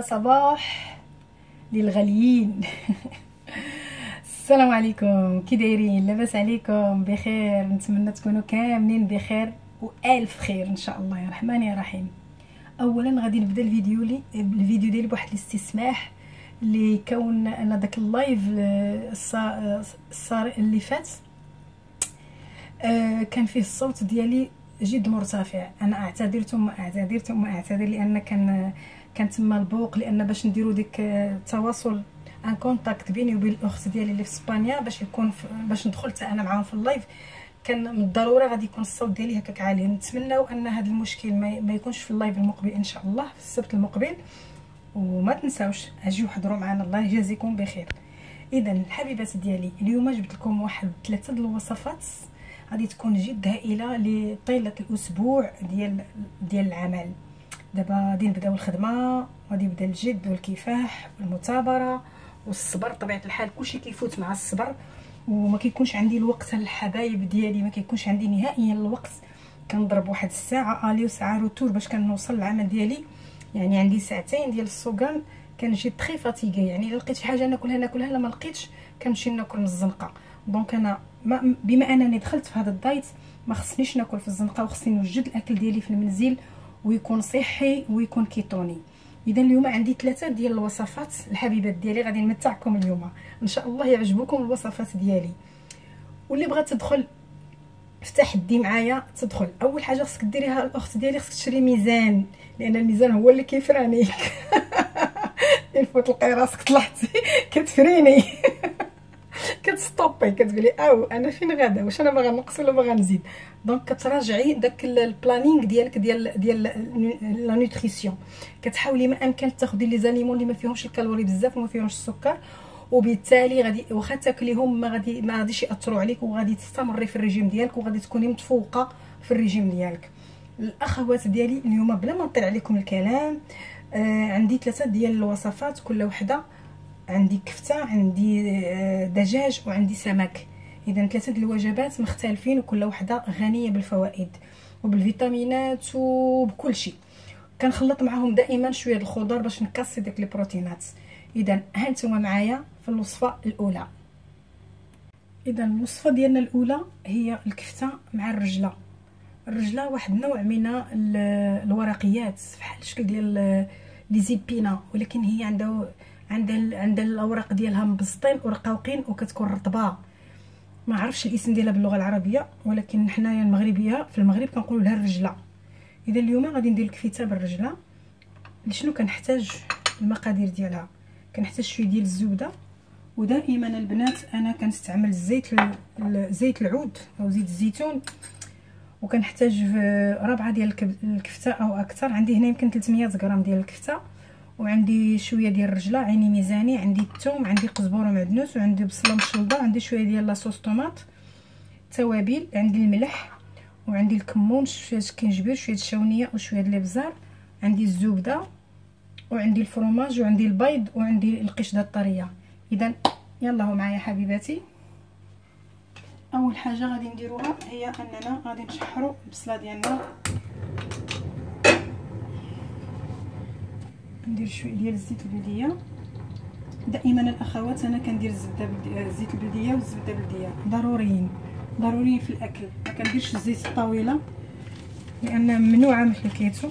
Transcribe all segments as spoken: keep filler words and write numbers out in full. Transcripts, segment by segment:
صباح للغاليين. السلام عليكم، كي دايرين؟ لاباس عليكم؟ بخير؟ نتمنى تكونوا كاملين بخير والف خير ان شاء الله يا رحمن يا رحيم. اولا غادي نبدا الفيديو لي الفيديو ديالي بواحد الاستسماح لكون انا داك اللايف الصار اللي فات آه كان فيه الصوت ديالي جد مرتفع. انا اعتذر ثم اعتذر ثم اعتذر لان كان كان تما البوق، لان باش نديرو ديك التواصل ان كونتاكت بيني وبين الاخت ديالي اللي في اسبانيا باش يكون باش ندخل حتى انا معاهم في اللايف، كان من الضروره غادي يكون الصوت ديالي هكاك عالي. نتمناو ان هذا المشكل ما, ما يكونش في اللايف المقبل ان شاء الله، في السبت المقبل. وما تنساوش اجيو حضروا معنا، الله يجازيكم بخير. اذا الحبيبات ديالي، اليوم جبت لكم واحد ثلاثه د الوصفات غادي تكون جد هائله لطيله الاسبوع ديال ديال العمل. دابا غادي نبداو الخدمه، غادي يبدا الجد والكفاح والمثابره والصبر. طبيعه الحال كلشي كيفوت مع الصبر، وما كيكونش عندي الوقت الحبايب ديالي، ما كيكونش عندي نهائيا الوقت. كنضرب واحد الساعه الي وساعه روتور باش كنوصل للعمل ديالي، يعني عندي ساعتين ديال السوقان. كنجي تري فاتيغي، يعني الا لقيت شي حاجه ناكلها ناكلها، لا ما لقيتش كنمشي ناكل من الزنقه. دونك انا ما بما انني دخلت في هذا الدايت ما خصنيش ناكل في الزنقه، وخصني نوجد الاكل ديالي في المنزل ويكون صحي ويكون كيتوني. اذا اليوم عندي ثلاثه ديال الوصفات الحبيبات ديالي غادي نمتعكم اليوم، ان شاء الله يعجبوكم الوصفات ديالي. واللي بغات تدخل في تحدي معايا تدخل. اول حاجه خصك ديريها الاخت ديالي، خصك تشري ميزان، لان الميزان هو اللي كيفرانيك. الفوت لقي راسك طلعتي كتفريني كتستوبي كتقولي او انا فين غادا، واش انا باغا نقص ولا باغا نزيد. دونك كتراجعي داك البلانينغ ديالك ديال ديال لا نوتريسيون، كتحاولي ما امكن تاخدي لي زاليمون اللي ما فيهمش الكالوري بزاف وما فيهمش السكر، وبالتالي غادي واخا تاكليهم ما غادي ما غاديش ياثروا عليك، وغادي تستمري في الريجيم ديالك وغادي تكوني متفوقه في الريجيم ديالك. الاخوات ديالي اليوم بلا ما نطير عليكم الكلام، آه عندي ثلاثه ديال الوصفات، كل وحده عندي كفته، عندي دجاج، وعندي سمك. اذا ثلاثه الوجبات مختلفين وكل وحده غنيه بالفوائد وبالفيتامينات وبكل شيء. كنخلط معهم دائما شويه الخضر باش نكسي داك البروتينات. اذا ها انتم معايا في الوصفه الاولى. اذا الوصفه ديالنا الاولى هي الكفته مع الرجله. الرجله واحد النوع من الورقيات بحال الشكل ديال لي زيبينا، ولكن هي عندها عندها عندها الاوراق ديالها مبسطين ورقاوقين وكتكون رطبه. ما عرفتش الاسم ديالها باللغه العربيه، ولكن حنايا المغربيه في المغرب كنقولوا لها الرجله. اذا اليوم غادي ندير الكفته بالرجله. لشنو كنحتاج؟ المقادير ديالها كنحتاج شويه ديال الزبده، ودائما البنات انا كنستعمل الزيت زيت العود او زيت الزيتون، وكنحتاج ربعه ديال الكفته او اكثر. عندي هنا يمكن ثلاثمية غرام ديال الكفته، وعندي شويه ديال الرجله عيني ميزاني، عندي الثوم، عندي قزبور ومعدنوس، وعندي بصله مشلضه، عندي شويه ديال لاصوص طوماط، توابل، عندي الملح، وعندي الكمون، شويه كنجبير، شويه الشاونيه وشويه ديال الابزار، عندي الزبده، وعندي الفرماج، وعندي البيض، وعندي القشده الطريه. اذا يلا هو معايا حبيباتي. اول حاجه غادي نديروها هي اننا غادي نشحروا البصله ديالنا. ندير شويه ديال الزيت البلديه. دائما الاخوات انا كندير الزبده بلديه، الزيت البلديه والزبده البلديه ضروريين ضروريين في الاكل. ما كنديرش الزيت الطويله لان ممنوعه من حكايته.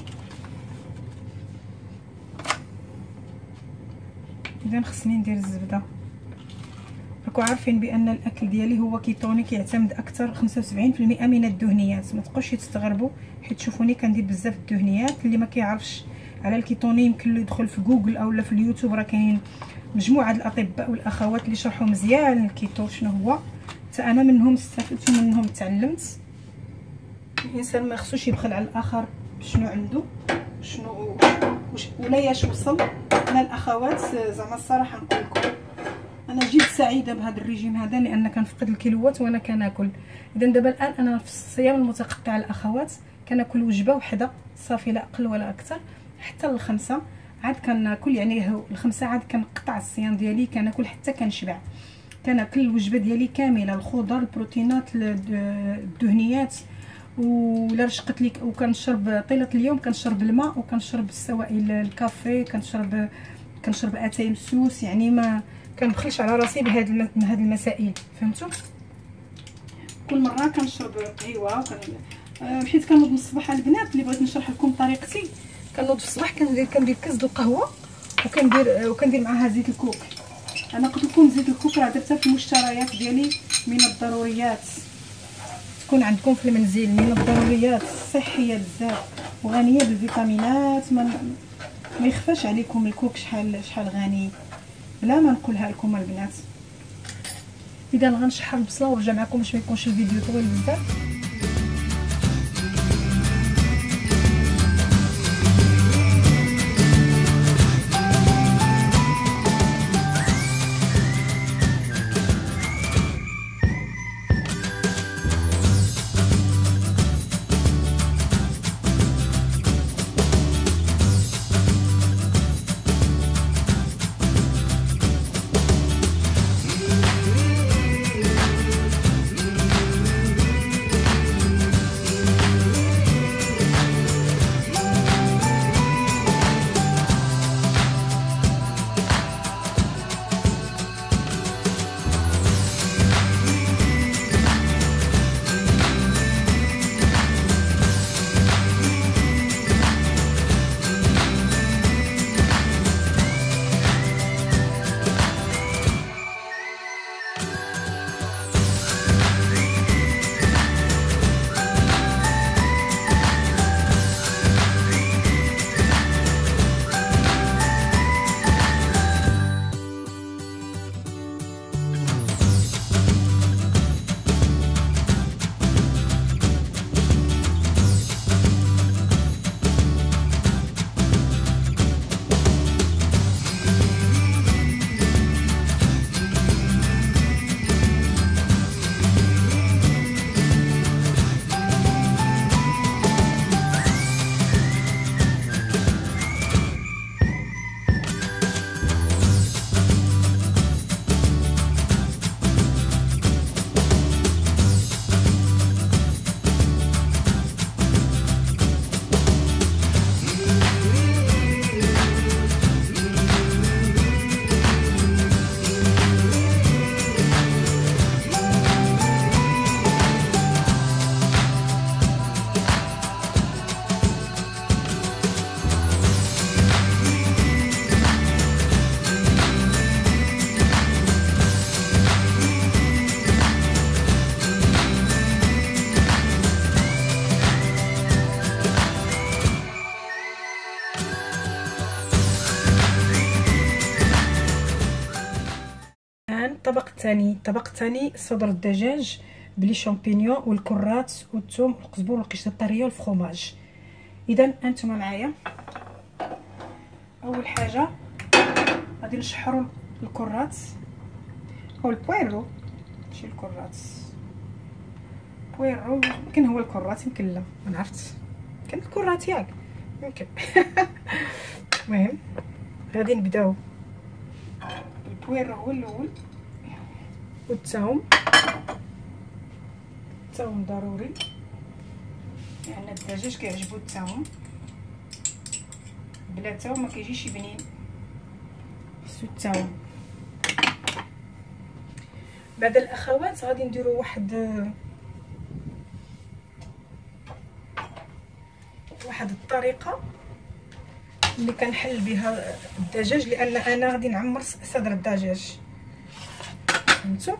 اذا خصني ندير الزبده. راكم عارفين بان الاكل ديالي هو كيتوني، كيعتمد اكثر خمسة وسبعين بالمئة من الدهنيات. ما تبقوش تستغربوا حيت تشوفوني كندير بزاف الدهنيات. اللي ما كيعرفش على الكيتوني يمكن له يدخل في جوجل او لا في اليوتيوب، راه كاين مجموعه الاطباء والاخوات اللي شرحوا مزيان الكيتو شنو هو. حتى انا منهم استفدت ومنهم تعلمت. الانسان ما خصوش يبخل على الاخر شنو عنده شنو ولا ياش وصل. انا الاخوات زعما الصراحه نقول لكم انا جد سعيده بهذا الريجيم هذا، لان كنفقد الكيلوات وانا كناكل. اذا دابا الان انا في الصيام المتقطع الاخوات كناكل وجبه وحده صافي، لا اقل ولا اكثر، حتى الخمسه عاد كناكل. يعني الخمسه عاد كنقطع الصيام ديالي، كناكل حتى كنشبع. كناكل الوجبه ديالي كامله، الخضر، البروتينات، الدهنيات، ولا رشقت لك وكنشرب طيله اليوم كنشرب الماء وكنشرب السوائل الكافي كنشرب كنشرب اتاي مسوس يعني ما كنبخلش على راسي بهاد هاد المسائل فهمتوا. كل مره كنشرب قهوه وكن حيت كنوض من الصباح البنات اللي بغيت نشرح لكم طريقتي. كنوض في الصباح كندير كندير كاس د القهوه وكندير وكندير معاها زيت الكوك. انا قلت لكم زيت الكوك راه درتها في المشتريات ديالي من الضروريات تكون عندكم في المنزل، من الضروريات صحيه بزاف وغنيه بالفيتامينات. ما ما يخفاش عليكم الكوك شحال شحال غني بلا ما نقولها لكم البنات. اذا غنشحر البصله ونرجع معكم باش ما يكونش الفيديو طويل بزاف. الطبق الثاني الطبق الثاني صدر الدجاج بلي شامبينيون والكرات والثوم والقزبر والقشطه الطريه والفرomاج. اذا انتم معايا. اول حاجه غادي نشحروا الكرات او البويرو، ماشي الكرات، بويرو يمكن هو الكرات يمكن لا ما عرفت، كان الكرات ياك يمكن. المهم غادي نبداو البويرو هو الاول والثوم. الثوم ضروري لان يعني الدجاج كيعجبو الثوم، بلا ثوم ما كيجيش بنين، خصو الثوم. بعد الاخوات غادي نديرو واحد واحد الطريقه اللي كنحل بها الدجاج، لان انا غادي نعمر صدر الدجاج فهمتوا.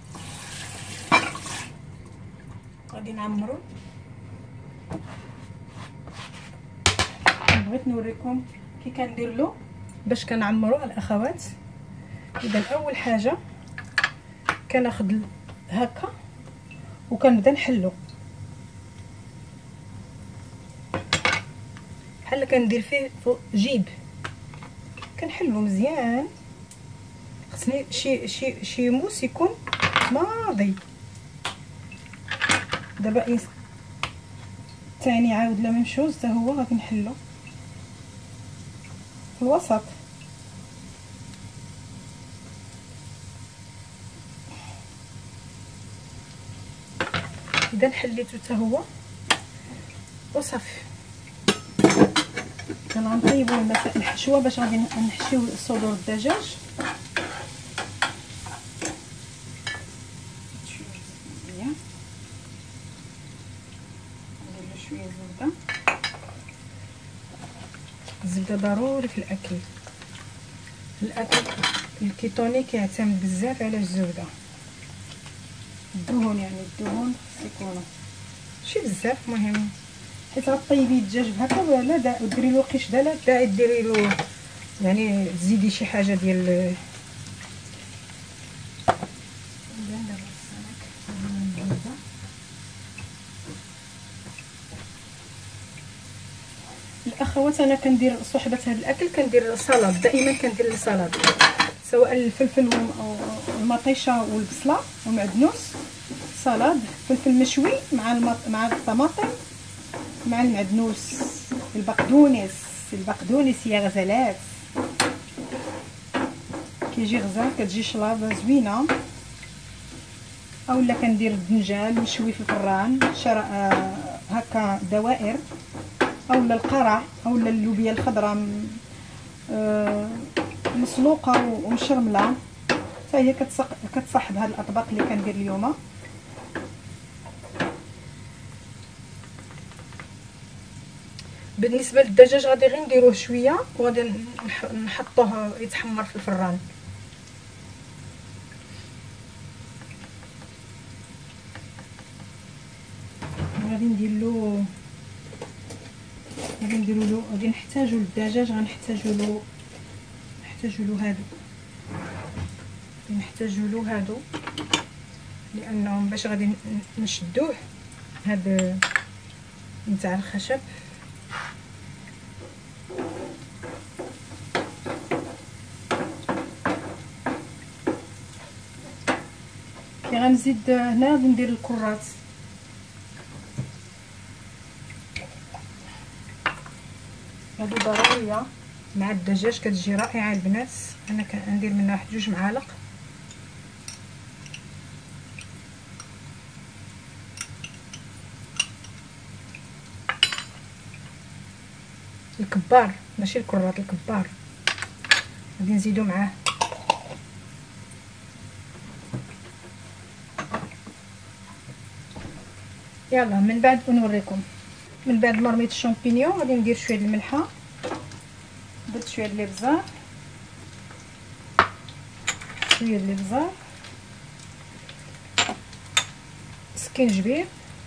غادي نعمرو، بغيت نوريكم كي كندير له باش كنعمرو الاخوات. اذا اول حاجه كناخذ هكا وكنبدا نحلو بحال كندير فيه فوق جيب، كنحلو مزيان. خصني شي شي شي موس يكون ماضي. دابا ثاني عاود لا ميم شوز حتى هو غادي نحلو في الوسط. اذا حليته حتى هو وصافي. كنطيبوا المساء الحشوه باش غادي نحشيو صدور الدجاج. شويه زبده. الزبده ضروري في الاكل. الاكل الكيتوني كيعتمد بزاف على الزبده. الدهون يعني الدهون خص يكونوا ماشي بزاف مهم، حيت غطيبي الدجاج بهكا ولا دا ديري له قيش داله داعي ديري له يعني تزيدي شي حاجه ديال الاخوات. انا كندير صحبه هذا الاكل كندير سلطه، دائما كندير السلطه سواء الفلفل والمطيشه والبصله ومعدنوس، سلطه فلفل مشوي مع المط... مع الطماطم مع المعدنوس، البقدونس البقدونس يا غزالات كيجي غزال، كتجي شلابه زوينه. اولا كندير الدنجال مشوي في الفران شرا آه هكا دوائر، اولا القرع اولا اللوبيا الخضراء آه مسلوقه ومشرمله، حتى هي كتصاحب هاد الاطباق اللي كندير اليوم. بالنسبه للدجاج غادي غير نديروه شويه وغادي نحطوه يتحمر في الفران. غادي ندير له غادي نديرو له غادي نحتاجو للدجاج غنحتاجو له نحتاجو له هادو نحتاجو له هادو لانهم باش غادي نشدوه هاد نتاع الخشب. كي غنزيد هنا غادي ندير الكرات، هادو ضروريه مع الدجاج كتجي رائعه البنات. انا كندير منها واحد جوج معالق. الكبار ماشي الكرات، الكبار غادي نزيدو معاه. يلا من بعد نوريكم. من بعد ما رميت الشامبينيون غادي ندير شويه د الملحه، درت شويه د الابزار شويه د الابزار سكينجبير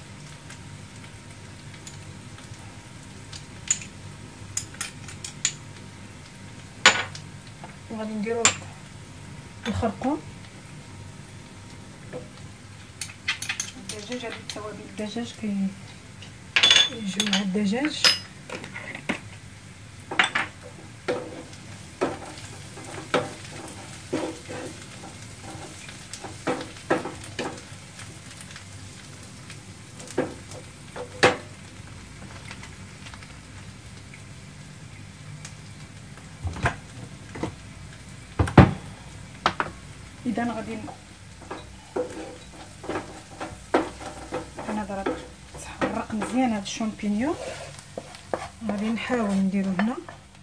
وغادي نديرو الخرقوم الدجاج. هاد التوابل الدجاج كي يجيو مع الدجاج. اذا غادي انا ضربت تحرق مزيان هاد الشامبينيون، غادي نحاول نديرو هنا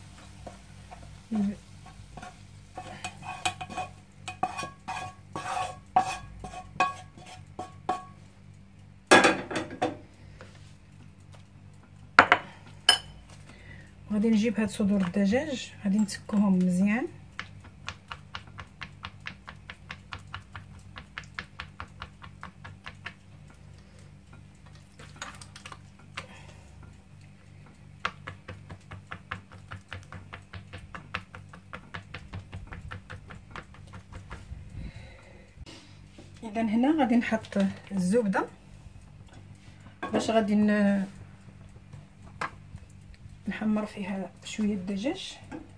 غادي نجيب هاد صدور الدجاج غادي نتكوهم مزيان. اذا هنا غادي نحط الزبده باش غادي نحمر فيها شويه الدجاج.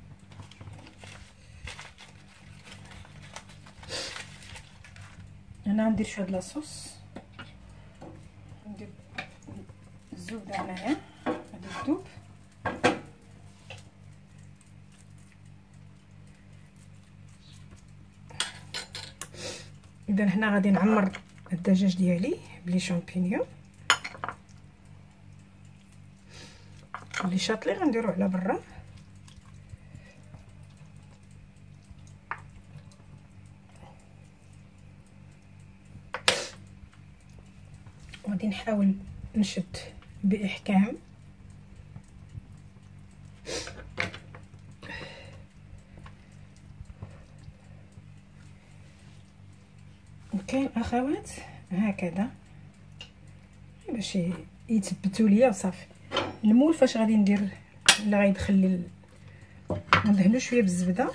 هنا ندير شويه د لاصوص، ندير الزبده هنايا غادي تذوب. اذا هنا غادي نعمر الدجاج ديالي بلي شامبينيون. لي شاطلي غنديرو على برا. غادي نحاول نشد باحكام. وكاين اخوات هكذا باش يتثبتوا ليا وصافي. المول فاش غادي ندير اللي غيدخل لي ندهنو شويه بالزبده.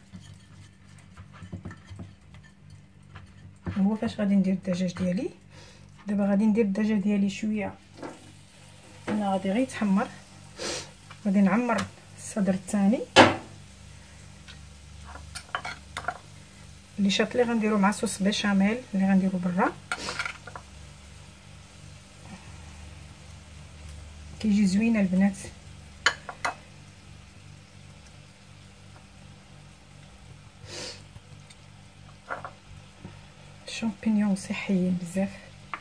هو فاش غادي ندير الدجاج ديالي. دابا غادي ندير الدجاج ديالي شويه، انا غادي غير يتحمر. غادي نعمر الصدر الثاني اللي شاطلي غنديرو مع صوص بيشاميل اللي غنديرو برا. كيجي زوينه البنات. الشامبينيون صحيين بزاف،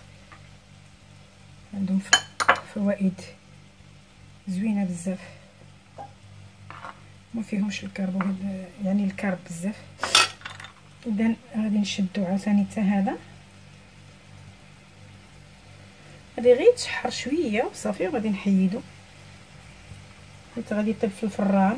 عندهم فوائد زوينه بزاف، ما فيهمش الكرب يعني الكرب بزاف. اذا غادي نشدو عاوتاني حتى هذا، غادي غير يتشحر شويه وصافي وغادي نحيدو حيت غادي يطيب في الفران.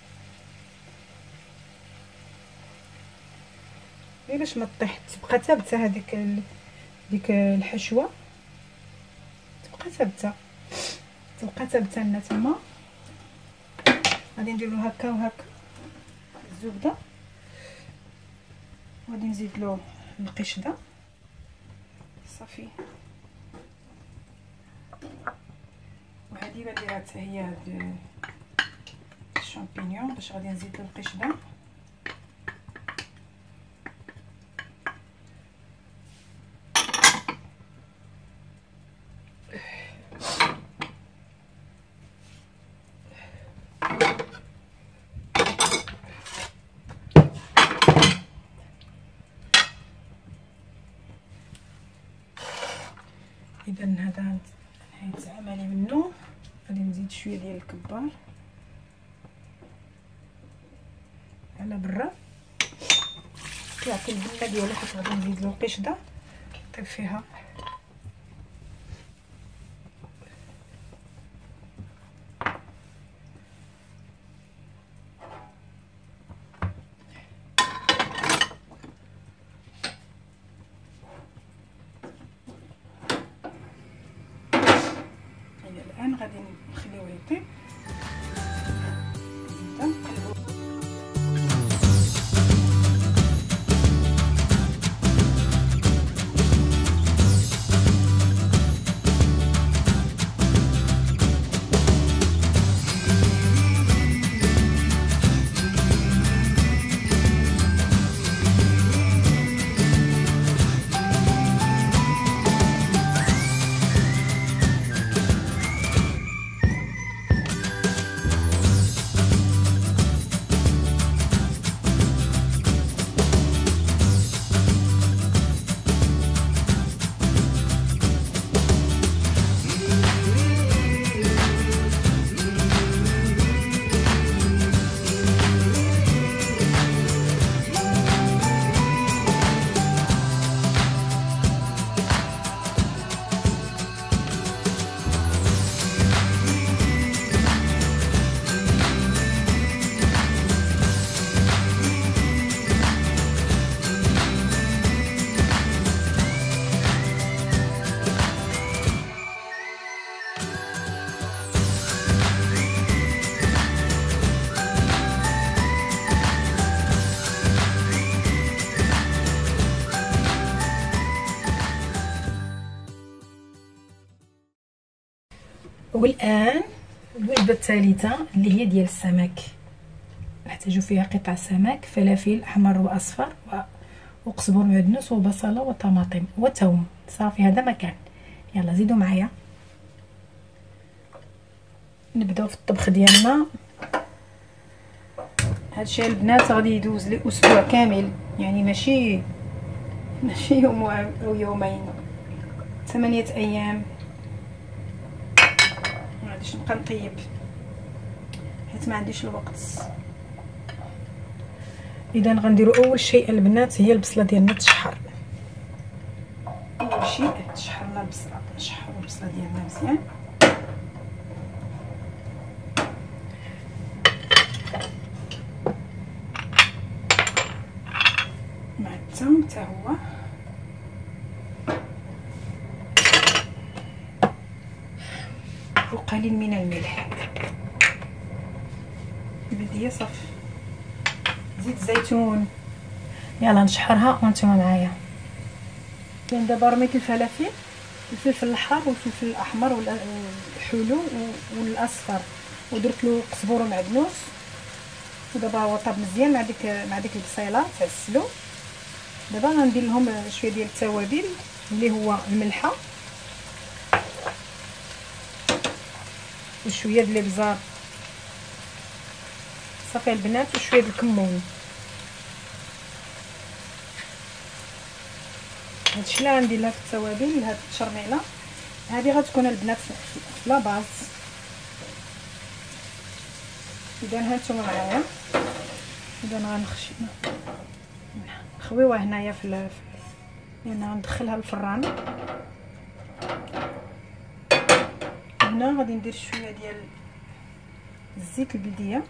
غير باش ما طيح تبقى ثابته هذيك ديك الحشوه، تبقى ثابته تبقى ثابته لنا تما. غادي نديرو هكا وهكا الزبده، غادي نزيد له القشده صافي. وهذه غنديرها حتى هي هاد الشامبينيون باش غادي نزيد له القشده. اذا هذا نهايه عملي منه. غادي نزيد شويه ديال الكبار على برا كيعطي البنه ديالو، حيت غادي نزيد له القشده طيب فيها. الان غادي نخليوه يطيب. نقلبو والان الوجبه الثالثه اللي هي ديال السمك. نحتاجو فيها قطع سمك، فلافل احمر واصفر وقزبر معدنوس وبصله وطماطم وثوم. صافي هذا مكان. يلا زيدوا معايا نبداو في الطبخ ديالنا. هادشي البنات غادي يدوز لي اسبوع كامل، يعني ماشي ماشي يوم او يومين، ثمانية ايام. معليش نبقى نطيب حيت ما عنديش الوقت. اذا غنديرو اول شيء البنات هي البصله ديالنا تشحر. اول شيء تشحرنا البصله، نشحروا البصله ديالنا مزيان. مع الثوم حتى هو، وقليل من الملح. البديه صافي، زيت زيتون. يلا نشحرها وانتم معايا. كاين دابا رميت الفلافل، الفلفل الحار والفلفل الاحمر والحلو والاصفر، ودرت له قزبور ومعدنوس. ودابا هو طاب مزيان مع ديك مع ديك البصيله تعسلو. دابا غندير لهم شويه ديال التوابل اللي هو الملحه وشويه ديال الابزار صافي البنات، وشويه د الكمون. هادشي اللي غندير لها في التوابل لهاد التشرميله. هذه غتكون البنات لا باز. اذا هانتوما معايا. اذا غنخشي نخويوها هنايا في لان يعني غندخلها للفران. هنا غادي ندير شويه ديال الزيت البلديه،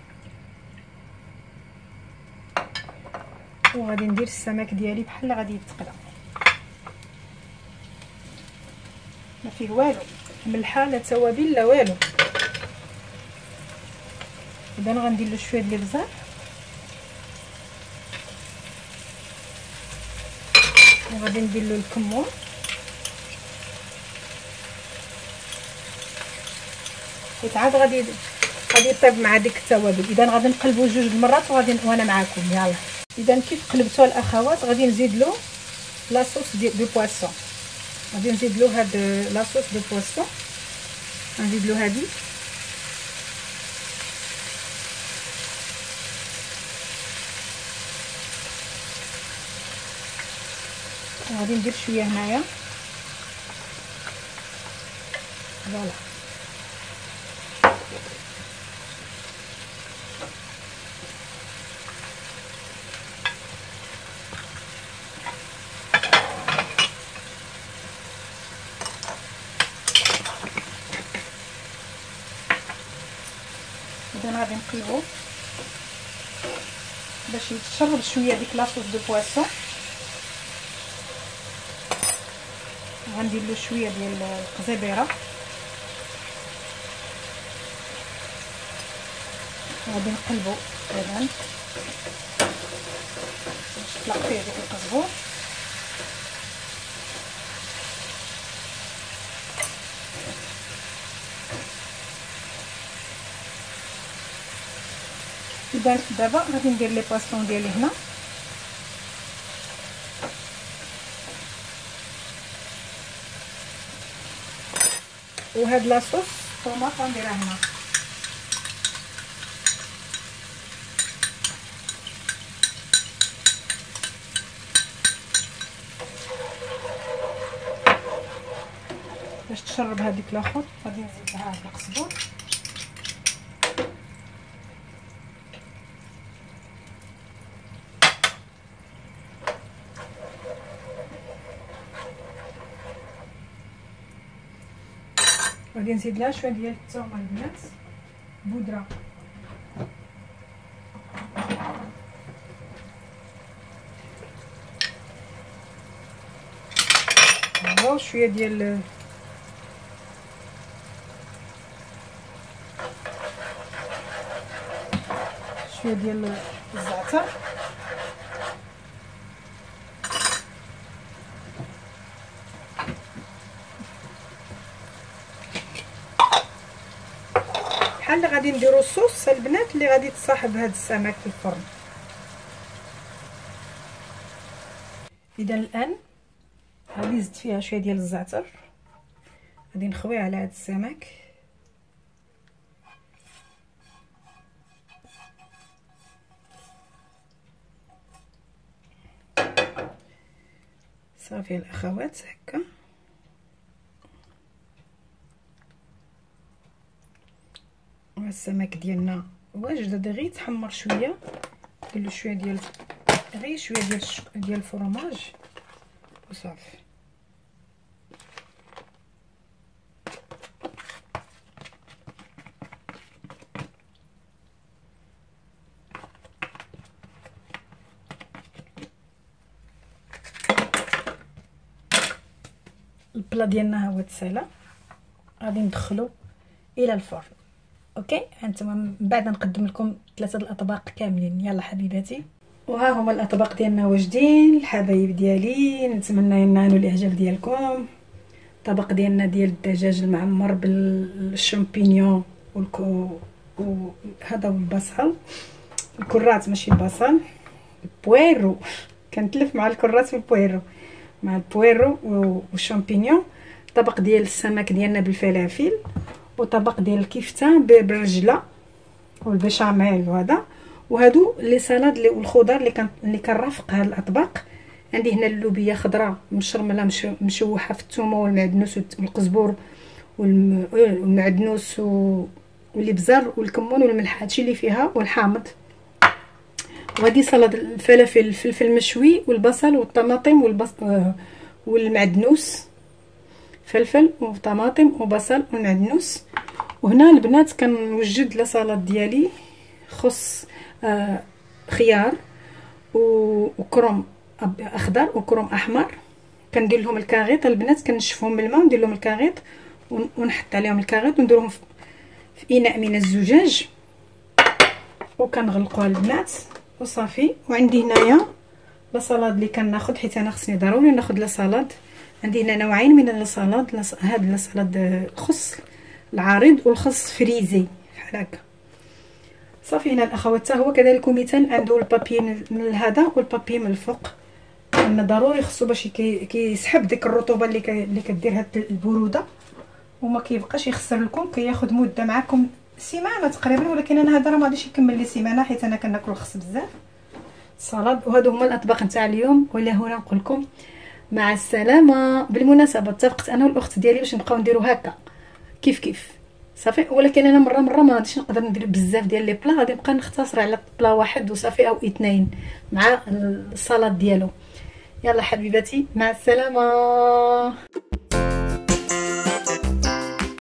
وغادي ندير السمك ديالي بحال اللي غادي يتقلى، ما فيه والو، ملحه لا توابل لا والو. اذا غندير له شويه ديال الابزار وغادي ندير له الكمون حيت عاد غادي غادي يطيب مع ديك التوابل. اذا غادي نقلبوا جوج المرات وغادي وانا معكم. يلا اذا كيف قلبتوها الاخوات غادي نزيد له لاصوص ديال دو بواسون. غادي نزيد له هاد لاصوص دو بواسون، غنزيد له هادي وغادي ندير شويه هنايا. فوالا اذا غادي نقلبو باش يتشرب شويه ديك لاصوص دو بواسون. غندير له شويه ديال القزبيره، غادي نقلبو اذا باش تطلق فيه ديك القزبور. اذا دابا غادي ندير لي بواسون ديالي هنا، وهاد لاصوص طوماط غنديرها هنا. باش تشرب هذيك لاخر غادي نزيد لها هاد القزبور. غادي نزيد لها شويه ديال الثوم البنات بودره، وشويه ديال شويه ديال الزعتر، بحال اللي غادي نديرو الصوص البنات اللي غادي تصاحب هاد السمك في الفرن. اذا الان غادي نزيد فيها شويه ديال الزعتر، غادي نخويه على هاد السمك. صافي الاخوات هكا السمك ديالنا واجد غير يتحمر شويه، نديرلو شويه ديال غير شويه ديال ديال الفرماج وصافي. البلا ديالنا ها هو تسالى، غادي ندخلو الى الفرن. اوكي هانتوما من بعد نقدم لكم ثلاثه الاطباق كاملين. يلا حبيباتي، وها هما الاطباق ديالنا واجدين الحبايب ديالي، نتمنى ينالوا الاعجاب ديالكم. الطبق ديالنا ديال الدجاج المعمر بالشامبينيون والكو وهذا والبصل، الكرات ماشي البصل، البويرو كنتلف مع الكرات والبويرو، مع البويرو والشامبينيون. طبق ديال السمك ديالنا بالفلافل، وطبق ديال الكفته بالرجله والبشاميل وهذا. وهادو لي سالاد والخضر اللي كان اللي كنرافق هاد الاطباق. عندي هنا اللوبيا خضراء مشرمله مشوحه في الثومه والمعدنوس والقزبور والمعدنوس والابزار والكمون والملح، هادشي اللي فيها والحامض. وهادي سلطه الفلافل الفلفل المشوي والبصل والطماطم والبصل والمعدنوس، فلفل وطماطم وبصل والمعدنوس. وهنا البنات كنوجد لا سلطه ديالي خص آه خيار وكروم اخضر وكروم احمر، كندير لهم الكاغيط البنات، كنشفهم بالماء وندير لهم الكاغيط ونحط عليهم الكاغيط ونديرهم في اناء من الزجاج وكنغلقوها البنات وصافي. وعندي هنايا لا سلطه اللي كناخذ، حيت انا خصني ضروري ناخذ لا سلطه. عندي هنا نوعين من لا سلطه، هاد لا سلطه الخس العريض والخس فريزي بحال هكا صافي. هنا الاخوات حتى هو كذلك مثال عنده البابي من هذا والبابي من الفوق، ان ضروري خصو باش كيسحب ديك الرطوبه اللي اللي كدير هاد البروده وما كيبقاش يخسر لكم، كياخذ مده معكم سيمانه تقريبا. ولكن انا هذا راه ما غاديش يكمل لي سيمانه حيت انا كناكل الخس بزاف السلطه. وهادو هما الاطباق نتاع اليوم، ولا هنا نقول لكم مع السلامه. بالمناسبه اتفقت انا والاخت ديالي باش نبقاو نديرو هكا كيف كيف صافي، ولكن انا مره مره ما غاديش نقدر ندير بزاف ديال لي بلا، غادي نبقى نختصر على بلا واحد وصافي او اثنين مع السلطه ديالو. يلا حبيباتي مع السلامه.